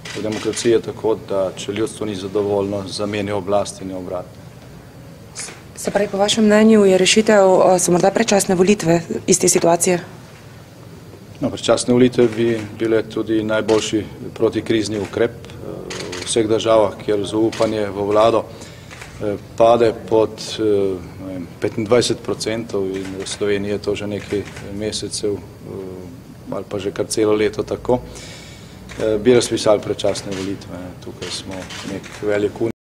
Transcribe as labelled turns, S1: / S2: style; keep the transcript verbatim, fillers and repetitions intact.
S1: V demokraciji je tako, da če ljudstvo ni zadovoljno, zamenja oblast in je obratno.
S2: Se pravi, po vašem mnenju je rešitev, so morda predčasne volitve iz te situacije?
S1: No, predčasne volitve bi bile tudi najboljši protikrizni ukrep v vseh državah, kjer zaupanje v vlado pade pod petindvajset procentov in v Sloveniji je to že nekaj mesecev ali pa že kar celo leto tako, bi razpisali predčasne volitve. Tukaj smo nek velik